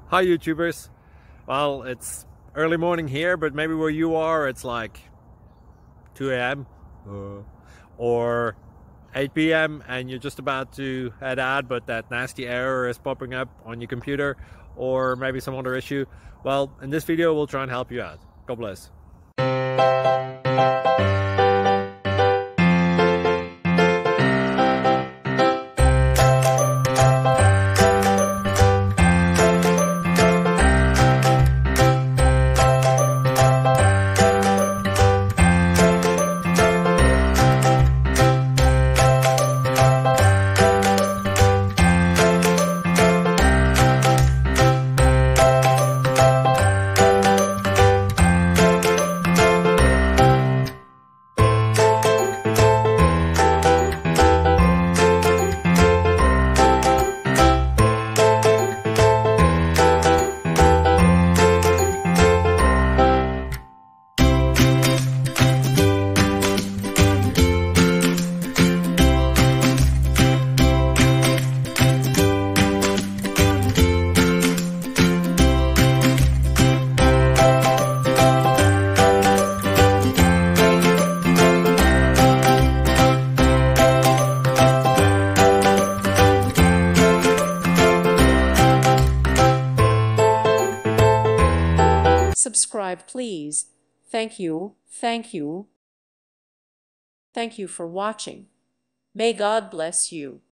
Hi YouTubers. Well, it's early morning here, but maybe where you are it's like 2 a.m. or 8 p.m. and you're just about to head out, but that nasty error is popping up on your computer, or maybe some other issue. Well, in this video we'll try and help you out. God bless. Subscribe, please. Thank you. Thank you. Thank you for watching. May God bless you.